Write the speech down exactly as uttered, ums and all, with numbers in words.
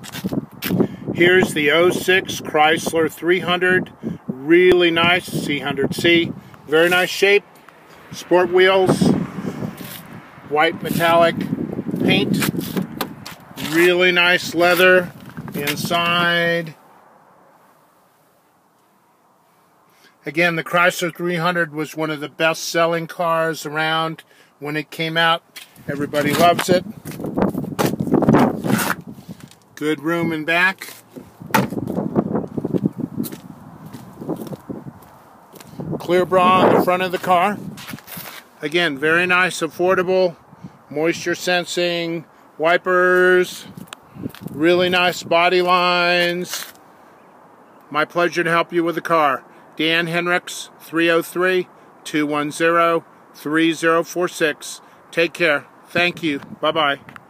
Here's the oh six Chrysler three hundred. Really nice, C one hundred C. Very nice shape. Sport wheels. White metallic paint. Really nice leather inside. Again, the Chrysler three hundred was one of the best selling cars around when it came out. Everybody loves it. Good room in back. Clear bra on the front of the car. Again, very nice, affordable, moisture sensing, wipers, really nice body lines. My pleasure to help you with the car. Dan Henricks, three oh three, two one zero, three zero four six. Take care. Thank you. Bye-bye.